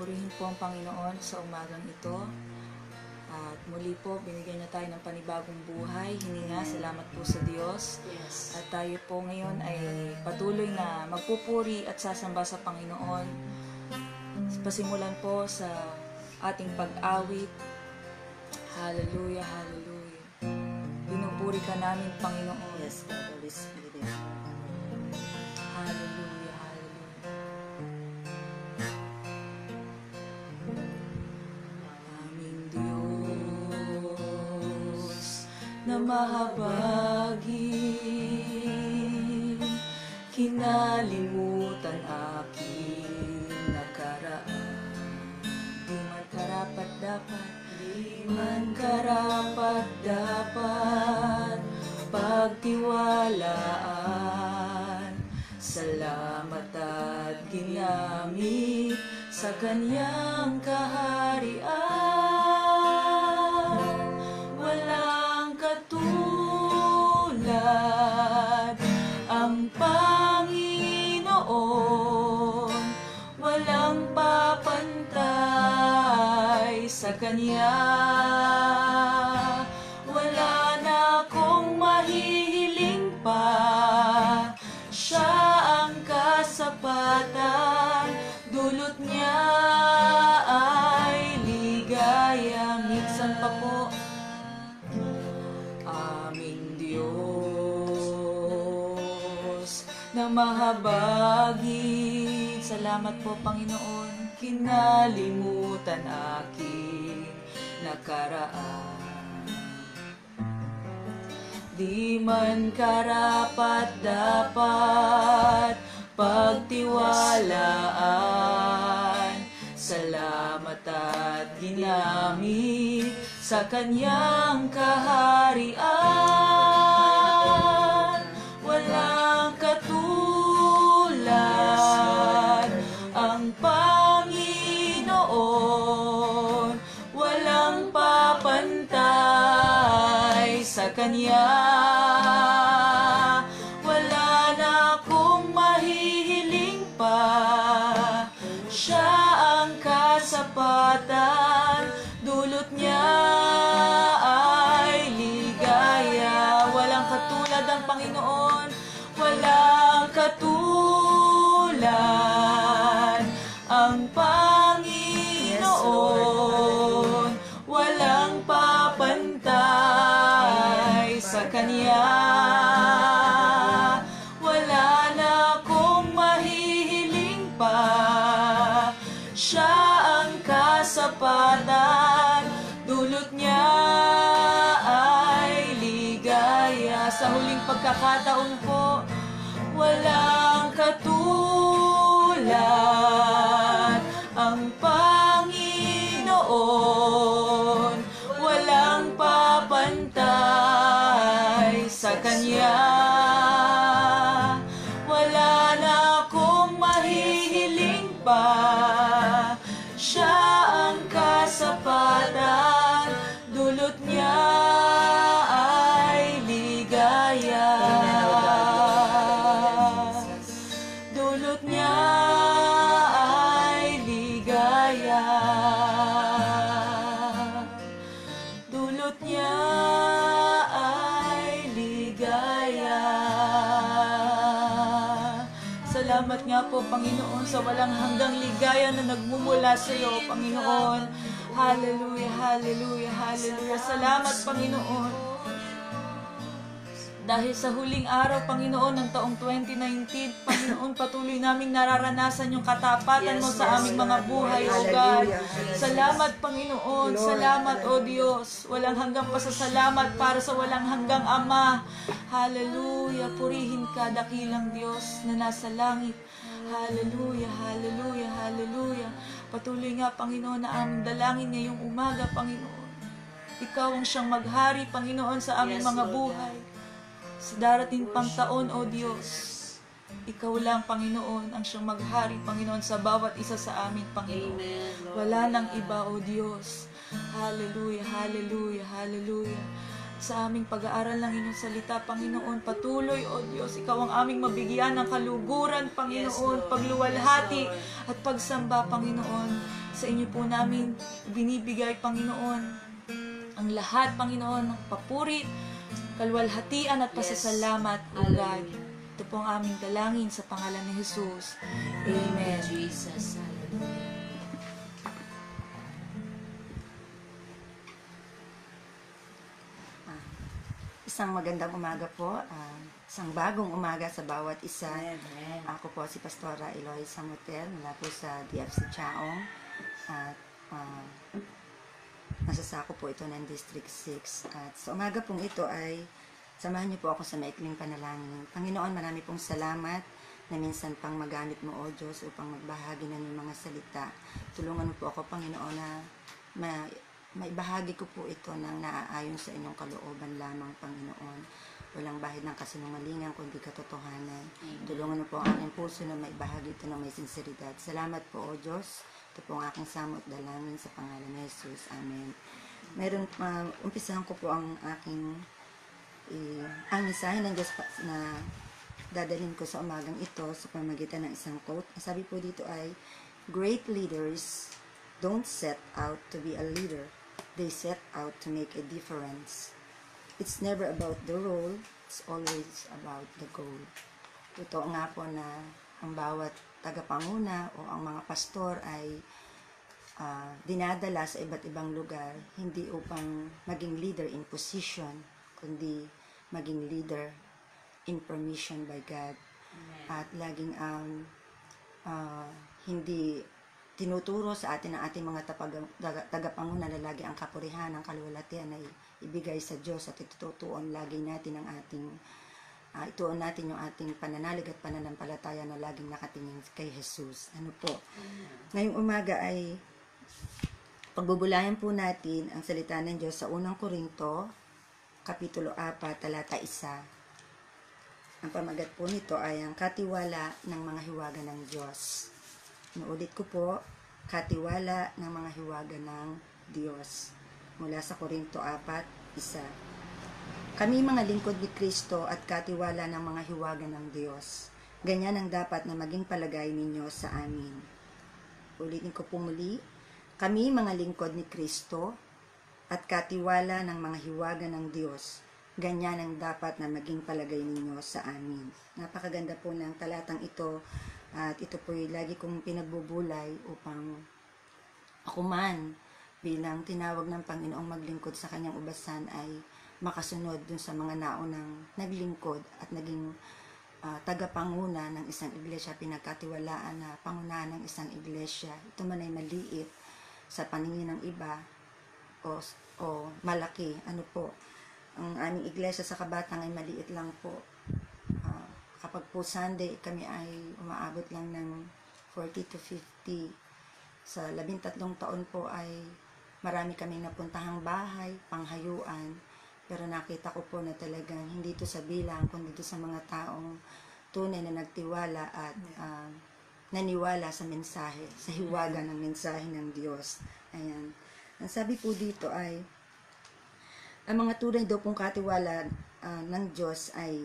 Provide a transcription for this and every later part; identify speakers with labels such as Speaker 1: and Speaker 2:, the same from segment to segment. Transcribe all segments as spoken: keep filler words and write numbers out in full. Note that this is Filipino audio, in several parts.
Speaker 1: Purihin po ang Panginoon sa umagang ito. At muli po, binigyan niya tayo ng panibagong buhay. Hininga, salamat po sa Diyos.
Speaker 2: Yes.
Speaker 1: At tayo po ngayon ay patuloy na magpupuri at sasamba sa Panginoon. Pasimulan po sa ating pag-awit. Hallelujah, hallelujah. Pinupuri ka namin, Panginoon.
Speaker 2: Yes, God, Holy Spirit.
Speaker 1: Hallelujah, hallelujah. Aming Diyos na mahabagin, kinalimutan aking nakaraan. Di man karapat dapat, di man karapat dapat pagtiwalaan. Salamat at ginamit sa kanyang kaharian. Walang katulad ang Panginoon, walang papantay sa kanya. Wala na akong mahihiling pa, siya ang kasapatan, dulot niya ay ligaya. Minsan pa po, aming Diyos na mahabagin. Salamat po, Panginoon, kinalimutan aking nakaraan. Di man karapat dapat pagtiwalaan. Salamat at ginamit sa kanyang kaharian. Walang katulad ang Panginoon, walang papantay sa kanya. Wala na akong mahihiling pa, siya ang kasapatan, dulot niya ay ligaya. Walang katulad ang Panginoon, walang katulad ang Panginoon, walang papantay sa kanya. Wala na akong mahihiling pa, siya ang kasapatan, dulot niya ay ligaya. Sa huling pagkakataon po, walang katulad ang Panginoon, walang papantay sa kanya. Wala na akong mahihiling pa, siya ang kasapatan, dulot niya ay ligaya. Dulot niya ay ligaya. Dulot niya ay ligaya. Salamat nga po, Panginoon, sa walang hanggang ligaya na nagmumula sa iyo, Panginoon. Hallelujah, hallelujah, hallelujah. Salamat, Panginoon. Dahil sa huling araw, Panginoon, ng taong twenty nineteen, Panginoon, patuloy naming nararanasan yung katapatan mo sa aming mga buhay, O God. Salamat, Panginoon. Salamat, O Diyos. Walang hanggang pasasalamat para sa walang hanggang Ama. Hallelujah. Purihin ka, dakilang Diyos na nasa langit. Hallelujah, hallelujah, hallelujah. Patuloy nga, Panginoon, na aming dalangin ngayong umaga, Panginoon. Ikaw ang siyang maghari, Panginoon, sa aming mga buhay. Sa darating pang taon, O Diyos, Ikaw lang, Panginoon, ang siyang maghari, Panginoon, sa bawat isa sa amin, Panginoon.
Speaker 2: Amen,
Speaker 1: Wala nang iba, O Diyos. Hallelujah, hallelujah, hallelujah. Sa aming pag-aaral ng inyong salita, Panginoon, patuloy, O Diyos, Ikaw ang aming mabigyan ng kaluguran, Panginoon,
Speaker 2: Yes,
Speaker 1: pagluwalhati
Speaker 2: yes,
Speaker 1: at pagsamba, Panginoon. Sa inyo po namin binibigay, Panginoon, ang lahat, Panginoon, ng papuri, kalwalhatian at pasasalamat, O God. Ito po ang aming dalangin sa pangalan ni Jesus. Amen.
Speaker 2: Jesus. Hallelujah.
Speaker 3: Isang magandang umaga po, uh, isang bagong umaga sa bawat isa.
Speaker 2: Amen.
Speaker 3: Ako po si Pastora Eloy Samutel mula po sa D F C Chaong at uh, nasasako po ito ng District six. At sa umaga pong ito ay samahan niyo po ako sa maikling panalangin. Panginoon, marami pong salamat na minsan pang magamit mo, O Diyos, upang magbahagi ng iyong mga salita. Tulungan mo po ako, Panginoon, na ma maibahagi ko po ito ng naaayon sa inyong kalooban lamang, Panginoon. Walang bahid ng kasinungalingan, kundi katotohanan. Amen. Tulungan mo po ang aking puso na maibahagi ito ng may sinseridad. Salamat po, O Diyos. Ito po ang aking samot dalangin sa pangalan ni Jesus. Amen. Meron, uh, umpisahan ko po ang aking eh, ang mensahe ng Diyos na dadalhin ko sa umagang ito sa pamamagitan ng isang quote. Ang sabi po dito ay, great leaders don't set out to be a leader. They set out to make a difference. It's never about the role, it's always about the goal. Totoo nga po na ang bawat tagapanguna o ang mga pastor ay uh, dinadala sa iba't ibang lugar, hindi upang maging leader in position, kundi maging leader in permission by God. Amen. At laging ang um, uh, hindi tinuturo sa atin ang ating mga tagapanguna na lagi ang kapurihan, ang kaluwalhatian ay ibigay sa Diyos at itutuon lagi natin ang ating uh, ituon natin yung ating pananalig at pananampalataya na laging nakatingin kay Jesus. Ano po? Ngayong umaga ay pagbubulayan po natin ang salita ng Diyos sa unang Korinto, Kapitulo apat, talata isa. Ang pamagat po nito ay ang katiwala ng mga hiwaga ng Diyos. Inuulit ko po, katiwala ng mga hiwaga ng Diyos. Mula sa Korinto apat, isa. Kami mga lingkod ni Kristo at katiwala ng mga hiwaga ng Diyos. Ganyan ang dapat na maging palagay ninyo sa amin. Ulitin ko po muli, kami mga lingkod ni Kristo at katiwala ng mga hiwaga ng Diyos. Ganyan ang dapat na maging palagay ninyo sa amin. Napakaganda po ng talatang ito. At ito po ay lagi kong pinagbubulay upang ako man bilang tinawag ng Panginoong maglingkod sa kanyang ubasan ay makasunod dun sa mga naunang naglingkod at naging uh, tagapanguna ng isang iglesia, pinagkatiwalaan na pangunahan ng isang iglesia. Ito man ay maliit sa paningin ng iba o, o malaki. Ano po, ang aming iglesia sa Kabatang ay maliit lang po. Kapag po Sunday, kami ay umaabot lang ng forty to fifty. Sa labintatlong taon po ay marami kaming napuntahang bahay, panghayuan. Pero nakita ko po na talagang hindi ito sa bilang, kundi ito sa mga taong tunay na nagtiwala at uh, naniwala sa mensahe, sa hiwaga ng mensahe ng Diyos. Ayan. Ang sabi po dito ay, ang mga tunay daw pong katiwala uh, ng Diyos ay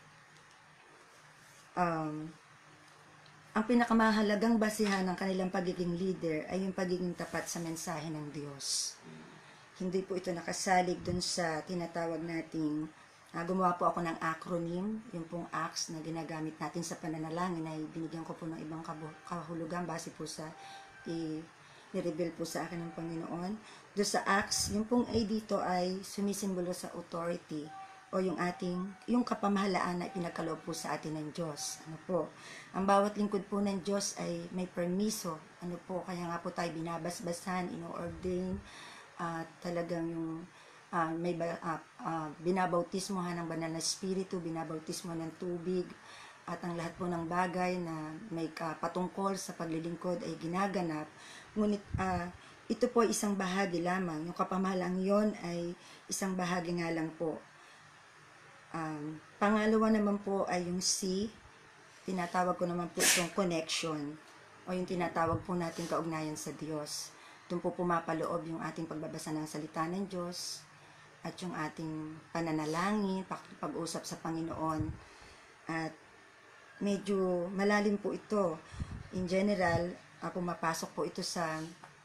Speaker 3: Um, ang pinakamahalagang basihan ng kanilang pagiging leader ay yung pagiging tapat sa mensahe ng Diyos. Hindi po ito nakasalig dun sa tinatawag nating, uh, gumawa po ako ng acronym, yung pong acts na ginagamit natin sa pananalangin ay binigyan ko po ng ibang kahulugan base po sa i-reveal po sa akin ng Panginoon. Doon sa acts, yung pong A dito ay sumisimbolo sa authority, o yung ating, yung kapamahalaan na ipinagkaloob po sa atin ng Diyos. Ano po, ang bawat lingkod po ng Diyos ay may permiso. Ano po, kaya nga po tayo binabasbasan, ino-ordain, at uh, talagang yung uh, may uh, uh, binabautismohan ng banal na espiritu, binabautismo ng tubig, at ang lahat po ng bagay na may uh, patungkol sa paglilingkod ay ginaganap. Ngunit uh, ito po ay isang bahagi lamang. Yung kapamahalaan yon ay isang bahagi nga lang po. Um, pangalawa naman po ay yung C, tinatawag ko naman po itong connection o yung tinatawag po natin kaugnayan sa Diyos. Doon po pumapaloob yung ating pagbabasa ng salita ng Diyos at yung ating pananalangin, pag-usap sa Panginoon. At medyo malalim po ito. In general, uh, pumapasok po ito sa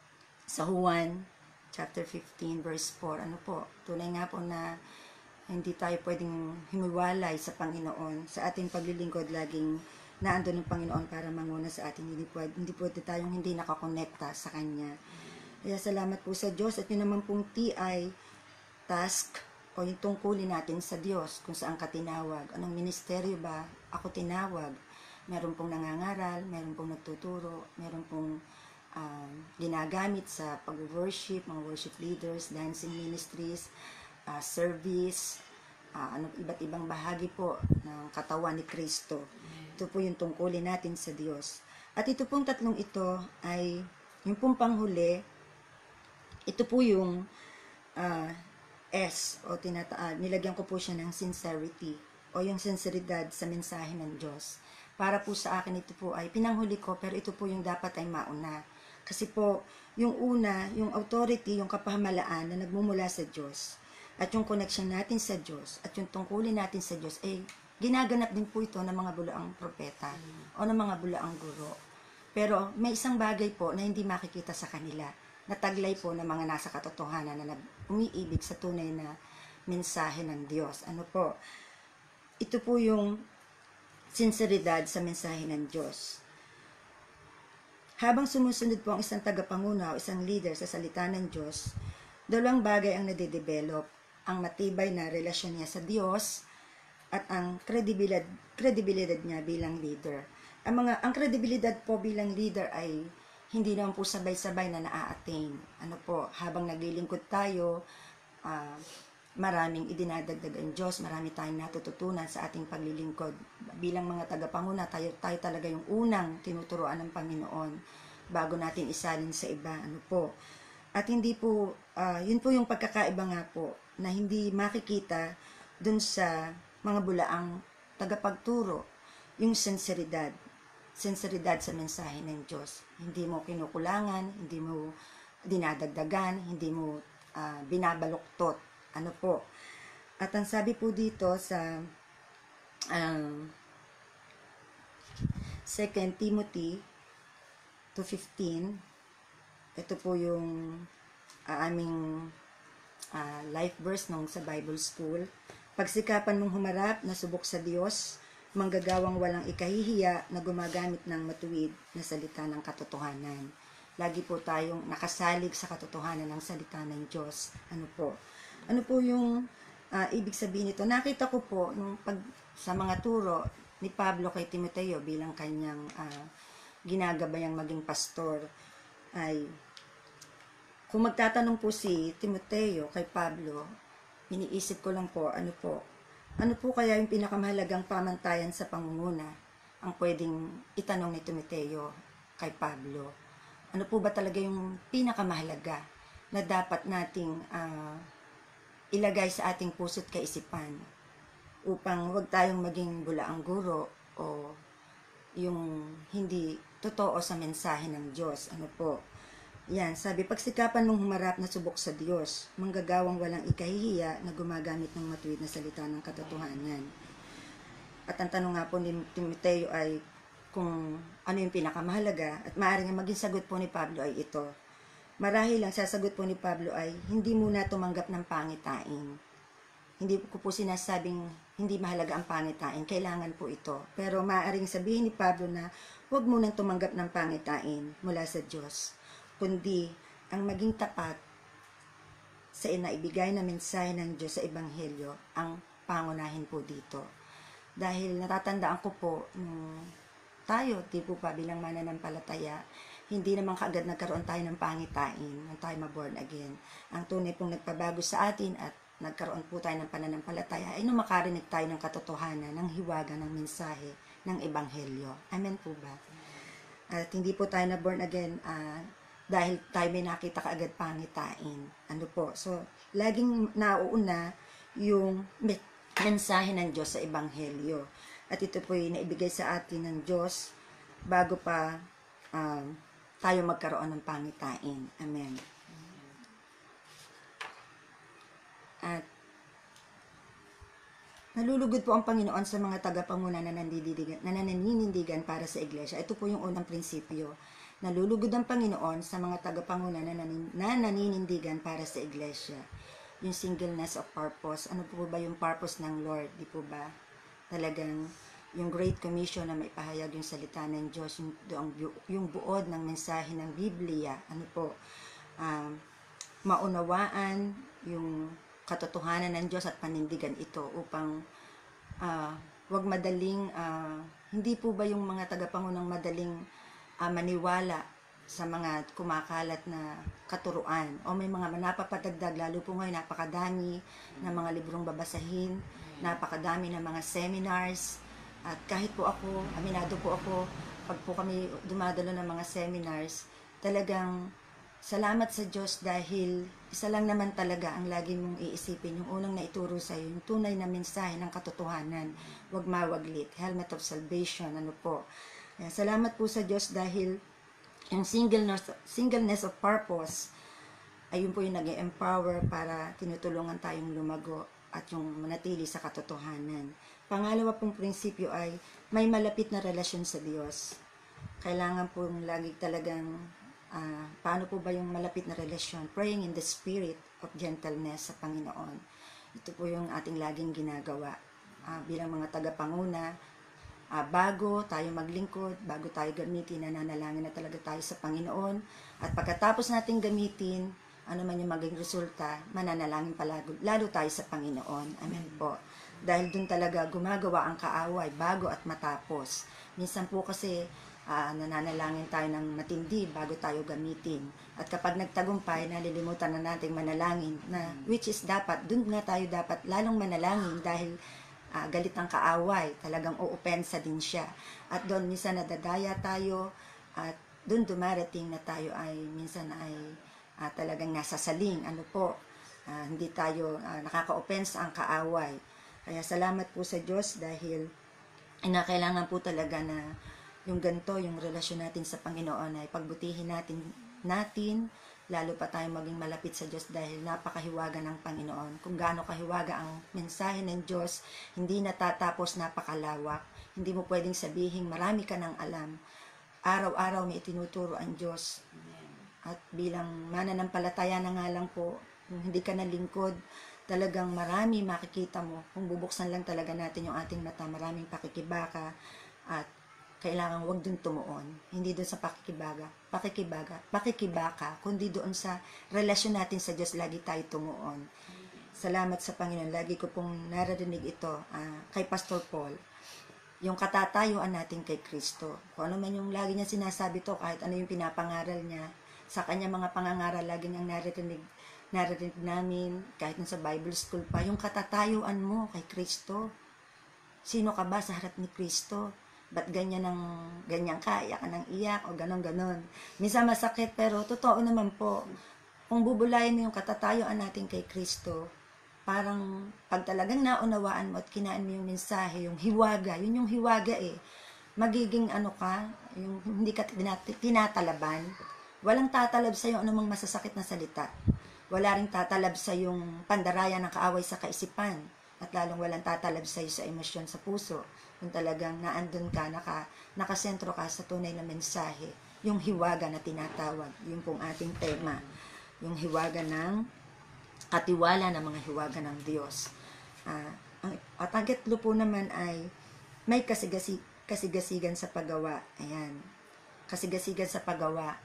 Speaker 3: sa Juan chapter fifteen verse four, ano po, tunay nga po na hindi tayo pwedeng himiwalay sa Panginoon. Sa ating paglilingkod, laging naandun ang Panginoon para manguna sa atin. Hindi pwede, hindi pwede tayong hindi nakakonekta sa Kanya. Kaya salamat po sa Diyos. At yun naman pong T I, task, o yung tungkulin natin sa Diyos, kung saan ka tinawag. Anong ministeryo ba ako tinawag? Meron pong nangangaral, meron pong nagtuturo, meron pong um, ginagamit sa pag-worship, mga worship leaders, dancing ministries, Uh, service, uh, ano, iba't ibang bahagi po ng katawan ni Kristo. Ito po yung tungkulin natin sa Diyos. At ito pong tatlong ito ay, yung pong panghuli, ito po yung uh, S, o tinata uh, nilagyan ko po siya ng sincerity, o yung sinseridad sa mensahe ng Diyos. Para po sa akin, ito po ay pinanghuli ko, pero ito po yung dapat ay mauna. Kasi po, yung una, yung authority, yung kapahamalaan na nagmumula sa Diyos, at yung connection natin sa Diyos, at yung tungkulin natin sa Diyos, eh, ginaganap din po ito ng mga bulaang propeta o ng mga bulaang guro. Pero may isang bagay po na hindi makikita sa kanila, nataglay po ng mga nasa katotohanan na umiibig sa tunay na mensahe ng Diyos. Ano po? Ito po yung sinseridad sa mensahe ng Diyos. Habang sumusunod po ang isang tagapanguna o isang leader sa salita ng Diyos, dalawang bagay ang nade-develop: ang matibay na relasyon niya sa Diyos at ang kredibilidad, kredibilidad niya bilang leader. Ang mga ang kredibilidad po bilang leader ay hindi naman po sabay-sabay na naa-attain. Ano po, habang naglilingkod tayo, uh, maraming idinadagdag ang Diyos, marami tayong natututunan sa ating paglilingkod. Bilang mga tagapanguna, tayo, tayo talaga yung unang tinuturuan ng Panginoon bago natin isalin sa iba. Ano po? At hindi po, uh, yun po yung pagkakaiba nga po, na hindi makikita dun sa mga bulaang tagapagturo, yung sinseridad. Sinseridad sa mensahe ng Diyos. Hindi mo kinukulangan, hindi mo dinadagdagan, hindi mo uh, binabaluktot. Ano po? At ang sabi po dito sa um, Second Timothy two fifteen, ito po yung uh, aming uh, life verse nung sa Bible School. Pagsikapan mong humarap na subok sa Diyos, manggagawang walang ikahihiya na gumagamit ng matuwid na salita ng katotohanan. Lagi po tayong nakasalig sa katotohanan ng salita ng Diyos. Ano po? Ano po yung uh, ibig sabihin nito? Nakita ko po nung pag, sa mga turo ni Pablo kay Timoteo bilang kanyang uh, ginagabayang maging pastor, ay kung magtatanong po si Timoteo kay Pablo, iniisip ko lang po, ano po, ano po kaya yung pinakamahalagang pamantayan sa pangunguna ang pwedeng itanong ni Timoteo kay Pablo? Ano po ba talaga yung pinakamahalaga na dapat nating uh, ilagay sa ating puso't kaisipan upang huwag tayong maging bulaang guro o yung hindi totoo sa mensahe ng Diyos? Ano po? Yan, sabi, pagsikapan mong humarap na subok sa Diyos, manggagawang walang ikahihiya na gumagamit ng matuwid na salita ng katotohanan. At ang tanong nga po ni Timoteo ay kung ano yung pinakamahalaga, at maaaring maging sagot po ni Pablo ay ito. Marahil ang sasagot po ni Pablo ay hindi muna tumanggap ng pangitain. Hindi ko po sinasabing hindi mahalaga ang pangitain, kailangan po ito. Pero maaaring sabihin ni Pablo na huwag munang tumanggap ng pangitain mula sa Diyos, kundi ang maging tapat sa inaibigay na mensahe ng Diyos sa Ebanghelyo ang pangunahin po dito. Dahil natatandaan ko po, nung tayo, di po pa bilang mananampalataya, hindi naman kaagad nagkaroon tayo ng pangitain nung tayo ma-born again. Ang tunay pong nagpabago sa atin at nagkaroon po tayo ng pananampalataya ay nung makarinig tayo ng katotohanan, ng hiwaga ng mensahe ng Ebanghelyo. Amen po ba? At hindi po tayo na born again uh, dahil tayo may nakita kaagad pangitain. Ano po? So, laging nauuna yung mensahe ng Diyos sa Ebanghelyo. At ito po yung naibigay sa atin ng Diyos bago pa um, tayo magkaroon ng pangitain. Amen. At nalulugod po ang Panginoon sa mga tagapanguna na nanininindigan, na naninindigan para sa iglesia. Ito po yung unang prinsipyo nalulugod ang Panginoon sa mga tagapanguna na, nanin, na naninindigan para sa iglesia. Yung singleness of purpose. Ano po ba yung purpose ng Lord? Di po ba? Talagang yung Great Commission na maipahayag yung salita ng Diyos, yung, yung buod ng mensahe ng Biblia. Ano po? Um, maunawaan yung katotohanan ng Diyos at panindigan ito upang uh, wag madaling, uh, hindi po ba yung mga tagapangunang madaling uh, maniwala sa mga kumakalat na katuruan o may mga napapadagdag, lalo po ngayon napakadami na mga librong babasahin, napakadami na mga seminars, at kahit po ako, aminado po ako, pag po kami dumadalo ng mga seminars, talagang salamat sa Diyos dahil isa lang naman talaga ang lagi mong iisipin, yung unang naituro sa iyo, yung tunay na mensahe ng katotohanan, wag mawaglit, helmet of salvation, ano po. Kaya salamat po sa Diyos dahil yung singleness, singleness of purpose, ayun po yung nag-empower para tinutulungan tayong lumago at yung manatili sa katotohanan. Pangalawa pong prinsipyo ay may malapit na relasyon sa Diyos. Kailangan pong lagi talagang Uh, paano po ba yung malapit na relasyon? Praying in the spirit of gentleness sa Panginoon. Ito po yung ating laging ginagawa uh, bilang mga tagapanguna. Uh, bago tayo maglingkod, bago tayo gamitin, nananalangin na talaga tayo sa Panginoon. At pagkatapos natin gamitin, ano man yung maging resulta, mananalangin palago, lalo tayo sa Panginoon. Amen po. Dahil dun talaga gumagawa ang kaaway bago at matapos. Minsan po kasi Uh, nananalangin tayo ng matindi bago tayo gamitin. At kapag nagtagumpay, nalilimutan na natin manalangin, na which is dapat, dun nga tayo dapat lalong manalangin dahil uh, galit ang kaaway, talagang uupensa din siya. At doon minsan nadadaya tayo, at doon dumarating na tayo ay minsan ay uh, talagang nasasaling, ano po, uh, hindi tayo uh, nakaka-opensa ang kaaway. Kaya salamat po sa Diyos dahil inakailangan po talaga na yung ganito, yung relasyon natin sa Panginoon ay pagbutihin natin, natin, lalo pa tayong maging malapit sa Diyos dahil napakahiwaga ng Panginoon. Kung gaano kahiwaga ang mensahe ng Diyos, hindi natatapos, napakalawak. Hindi mo pwedeng sabihin, marami ka nang alam. Araw-araw may itinuturo ang Diyos. At bilang mananampalataya na nga lang po, kung hindi ka nalingkod, talagang marami makikita mo. Kung bubuksan lang talaga natin yung ating mata, maraming pakikibaka at kailangan wag dun tumuon. Hindi dun sa pakikibaga, pakikibaga, pakikibaka, kundi doon sa relasyon natin sa Diyos, lagi tayo tumuon. Salamat sa Panginoon. Lagi ko pong naririnig ito uh, kay Pastor Paul. Yung katatayuan natin kay Kristo. Kung ano man yung lagi niya sinasabi to, kahit ano yung pinapangaral niya, sa kanya mga pangangaral, lagi niyang naririnig, naririnig namin, kahit sa Bible School pa, yung katatayuan mo kay Kristo. Sino ka ba sa harap ni Kristo? Ba't ganyan ng, ganyan ka, iyak ka ng iyak, o ganon-ganon. Minsan masakit, pero totoo naman po. Kung bubulayin mo yung katatayuan natin kay Kristo, parang pag talagang naunawaan mo at kinaan mo yung mensahe, yung hiwaga, yun yung hiwaga eh. Magiging ano ka, yung hindi ka tinatalaban. Walang tatalab sa'yo anumang masasakit na salita. Wala ring tatalab sa yung pandaraya ng kaaway sa kaisipan. At lalong walang tatalab sa'yo sa emosyon sa puso. Kung talagang naandun ka, naka, nakasentro ka sa tunay na mensahe, yung hiwaga na tinatawag, yung pong ating tema, yung hiwaga ng katiwala ng mga hiwaga ng Diyos. Uh, ang, at ang ikatlo po naman ay may kasigasi, kasigasigan sa paggawa. Ayan, kasigasigan sa paggawa.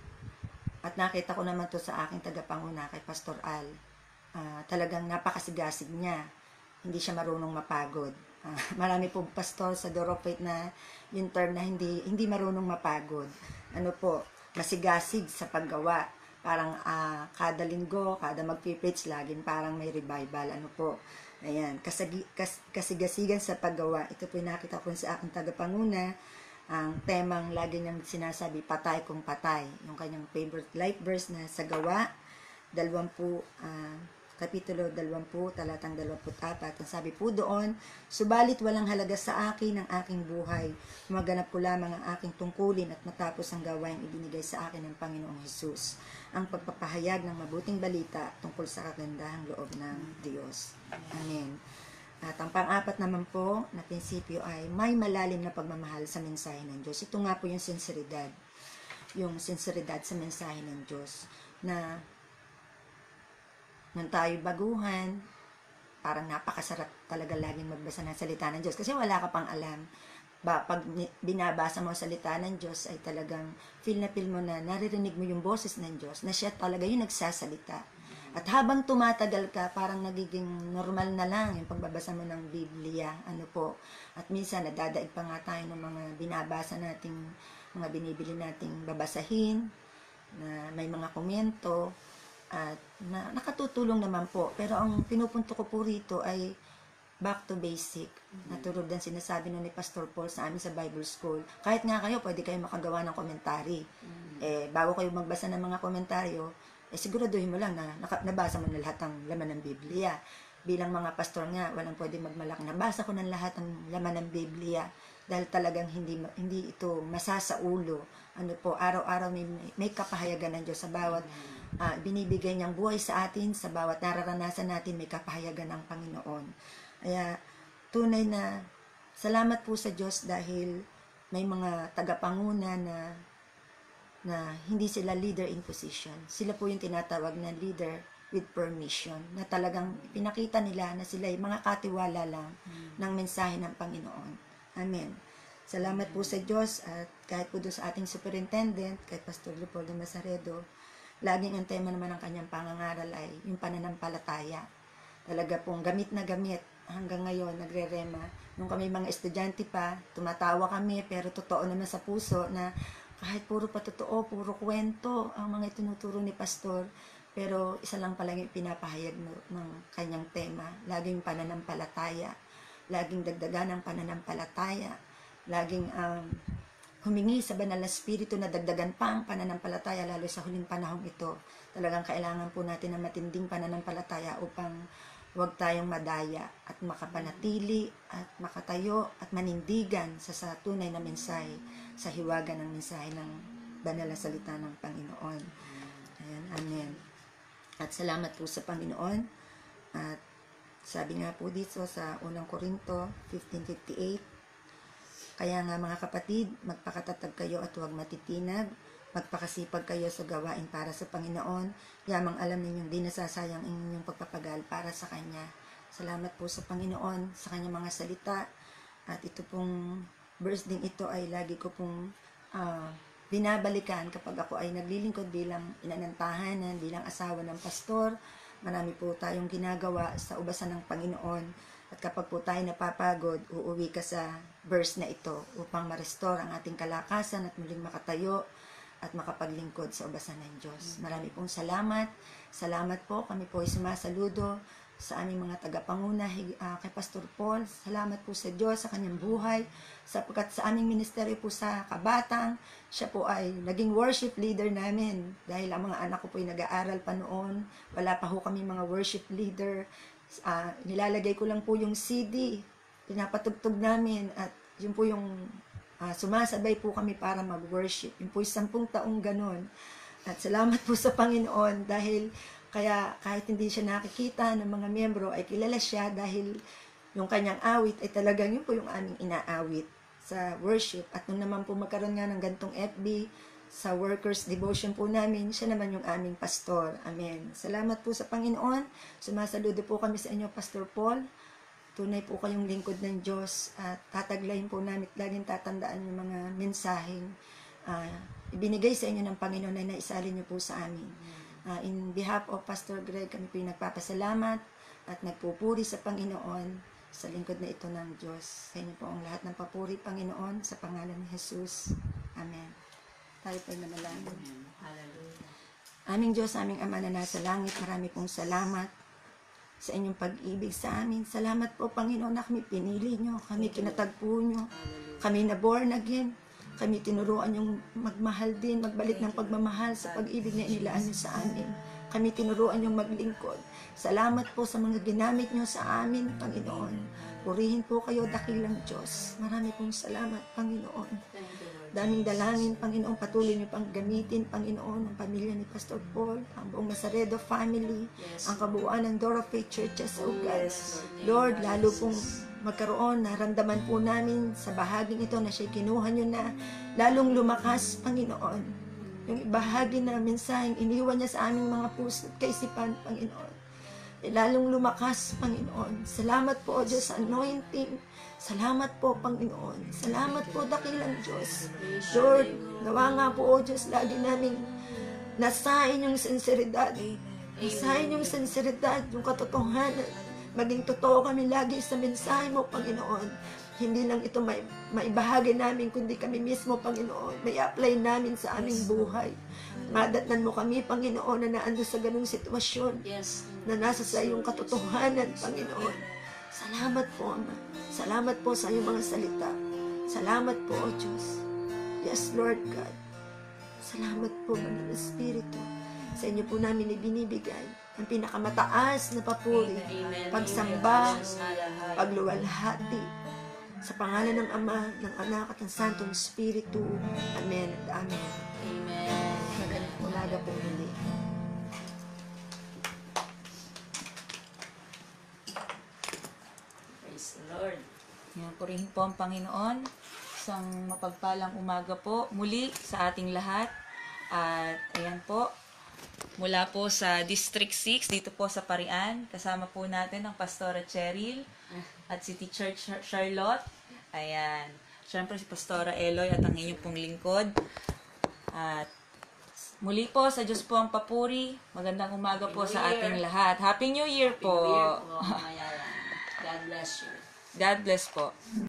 Speaker 3: At nakita ko naman to sa aking tagapanguna kay Pastor Al. Uh, talagang napakasigasig niya. Hindi siya marunong mapagod. Uh, marami po pastor sa Door of Faith na yung term na hindi hindi marunong mapagod. Ano po, masigasig sa paggawa. Parang uh, kada linggo, kada mag-preach, laging parang may revival. Ano po, ayan, kasagi, kas, kasigasigan sa paggawa. Ito po yung nakita ko sa aking tagapanguna. Ang temang lagi niyang sinasabi, patay kung patay. Yung kanyang favorite life verse na sa gawa, dalawampu, uh, Kapitulo dalawampu, talatang dalawamput apat. Ang sabi po doon, subalit walang halaga sa akin ang aking buhay. Maganap ko lamang ang aking tungkulin at matapos ang gawain ibinigay sa akin ng Panginoong Hesus. Ang pagpapahayag ng mabuting balita tungkol sa kagandahang loob ng Diyos. Amen. At ang pang-apat naman po na prinsipyo ay may malalim na pagmamahal sa mensahe ng Diyos. Ito nga po yung sinseridad. yung sinseridad sa mensahe ng Diyos. Na nung tayo baguhan, parang napakasarap talaga laging magbasa ng salita ng Diyos. Kasi wala ka pang alam. Ba, pag binabasa mo ang salita ng Diyos, ay talagang feel na feel mo na naririnig mo yung boses ng Diyos, na siya talaga yung nagsasalita. At habang tumatagal ka, parang nagiging normal na lang yung pagbabasa mo ng Biblia. Ano po. At minsan, nadadaig pa nga tayo ng mga binabasa nating, mga binibili nating babasahin, na may mga komento, at na, nakatutulong naman po. Pero ang pinupunto ko po rito ay back to basic. Natulog din sinasabi nun ni Pastor Paul sa amin sa Bible School. Kahit nga kayo, pwede kayo makagawa ng komentary. Eh, bago kayo magbasa ng mga komentaryo, eh siguraduhin mo lang na naka, nabasa mo na lahat ng laman ng Biblia. Bilang mga pastor nga, walang pwede magmalak. Nabasa ko ng lahat ng laman ng Biblia dahil talagang hindi hindi ito masasaulo. Ano po, araw-araw may, may kapahayagan ng Diyos sa bawat uh, binibigay niyang buhay sa atin, sa bawat nararanasan natin, may kapahayagan ng Panginoon. Kaya, tunay na salamat po sa Diyos dahil may mga tagapanguna na na hindi sila leader in position. Sila po yung tinatawag na leader with permission, na talagang pinakita nila na sila ay mga katiwala lang mm. ng mensahe ng Panginoon. Amen. Salamat po sa Diyos at kahit po doon sa ating superintendent, kay Pastor Leopoldo Masaredo, laging ang tema naman ng kanyang pangangaral ay yung pananampalataya. Talaga pong gamit na gamit hanggang ngayon, nagre-rema. Nung kami mga estudyante pa, tumatawa kami, pero totoo naman sa puso na kahit puro pa totoo, puro kwento ang mga itinuturo ni Pastor, pero isa lang pala yung pinapahayag ng kanyang tema. Laging pananampalataya, laging dagdagan ng pananampalataya, laging um, humingi sa banal na spirito na dagdagan pa ang pananampalataya, lalo sa huling panahong ito. Talagang kailangan po natin ng matinding pananampalataya upang huwag tayong madaya at makapanatili at makatayo at manindigan sa, sa tunay na mensahe, sa hiwaga ng mensahe ng banal na salita ng Panginoon. Ayan, amen. At salamat po sa Panginoon. At sabi nga po dito sa unang Korinto fifteen fifty-eight, kaya nga mga kapatid, magpakatatag kayo at huwag matitinag, magpakasipag kayo sa gawain para sa Panginoon, yamang alam ninyong di nasasayang inyong pagpapagal para sa Kanya. Salamat po sa Panginoon, sa Kanyang mga salita, at ito pong verse ding ito ay lagi ko pong uh, binabalikan kapag ako ay naglilingkod bilang ina ng tahanan, bilang asawa ng pastor. Marami po tayong ginagawa sa ubasan ng Panginoon, at kapag po tayo napapagod, uuwi ka sa verse na ito upang ma-restore ang ating kalakasan at muling makatayo at makapaglingkod sa ubasan ng Diyos. Marami pong salamat. Salamat po. Kami po ay sumasaludo sa aming mga tagapanguna, uh, kay Pastor Paul. Salamat po sa Diyos, sa kanyang buhay, sapagkat sa aming ministeryo po sa Kabatang, siya po ay naging worship leader namin. Dahil ang mga anak ko po ay nag-aaral pa noon, wala pa ho kami mga worship leader. Uh, nilalagay ko lang po yung C D, pinapatugtog namin, at yun po yung Uh, sumasabay po kami para mag-worship. Yung po sampung taong ganon. At salamat po sa Panginoon dahil kaya kahit hindi siya nakikita ng mga miyembro ay kilala siya dahil yung kanyang awit ay talagang yun po yung aming inaawit sa worship. At nung naman po magkaroon nga ng gantong F B sa workers devotion po namin, siya naman yung aming pastor. Amen. Salamat po sa Panginoon. Sumasaludo po kami sa inyo, Pastor Paul. Tunay po kayong lingkod ng Diyos at tataglayin po namin, laging tatandaan yung mga mensaheng uh, ibinigay sa inyo ng Panginoon na naisalin niyo po sa amin. Uh, in behalf of Pastor Greg, kami po yung nagpapasalamat at nagpupuri sa Panginoon sa lingkod na ito ng Diyos. Sa inyo po ang lahat ng papuri, Panginoon, sa pangalan ni Jesus. Amen. Tayo po ay manalangin.
Speaker 2: Hallelujah.
Speaker 3: Aming Diyos, aming Ama na nasa langit, marami pong salamat sa inyong pag-ibig sa amin. Salamat po, Panginoon, na kami pinili nyo, kami kinatagpo nyo, kami na born again, kami tinuruan yung magmahal din, magbalik ng pagmamahal sa pag-ibig na inilaan nyo sa amin. Kami tinuruan yung maglingkod. Salamat po sa mga ginamit nyo sa amin, Panginoon. Purihin po kayo, dakilang Diyos. Marami pong salamat, Panginoon. Daming dalangin, Panginoon, patuloy niyo pang gamitin, Panginoon, ang pamilya ni Pastor Paul, ang buong Masaredo family, yes, ang kabuuan ng Door of Faith Churches, oh God. Yes, Lord, lalo pong magkaroon, naramdaman po namin sa bahaging ito na siya'y kinuha niyo na, lalong lumakas, Panginoon. yung ibahagi na mensaheng iniwan niya sa aming mga puso at kaisipan, Panginoon. E lalong lumakas, Panginoon. Salamat po, O Diyos, sa anointing. Salamat po, Panginoon. Salamat po, dakilang Diyos. Lord, nawa nga po, O Diyos, lagi namin nasain yung sinseridad. Nasain yung sinseridad, yung katotohanan. Maging totoo kami lagi sa mensahe mo, Panginoon. Hindi lang ito may, maibahagi namin, kundi kami mismo, Panginoon. May apply namin sa aming buhay. Madatnan mo kami, Panginoon, na naando sa ganung sitwasyon.
Speaker 2: Yes.
Speaker 3: Na nasa sa iyong katotohanan, Panginoon. Salamat po, Ama. Salamat po sa iyong mga salita. Salamat po, O Diyos. Yes, Lord God. Salamat po, Banal na Espiritu. Sa inyo po namin ibinibigay ang pinakamataas na papuri,
Speaker 2: Amen.
Speaker 3: pagsamba,
Speaker 2: Amen. Sa lahat.
Speaker 3: pagluwalhati. Sa pangalan ng Ama, ng Anak at ng Santong Espiritu. Amen at Amen.
Speaker 2: Amen.
Speaker 3: Magandang umaga po muli.
Speaker 2: Praise the Lord.
Speaker 1: Yan, purihin po ang Panginoon. Isang mapagpalang umaga po muli sa ating lahat. At ayan po, mula po sa District six, dito po sa Parian, kasama po natin ang Pastora Cheryl at si Teacher Char- Charlotte. Ayan. Siyempre si Pastora Eloy at ang inyong pong lingkod. At muli po sa Diyos po ang papuri. Magandang umaga po sa ating lahat. Happy New Year po.
Speaker 2: Happy New Year po, mga yayan. God bless you.
Speaker 1: God bless po.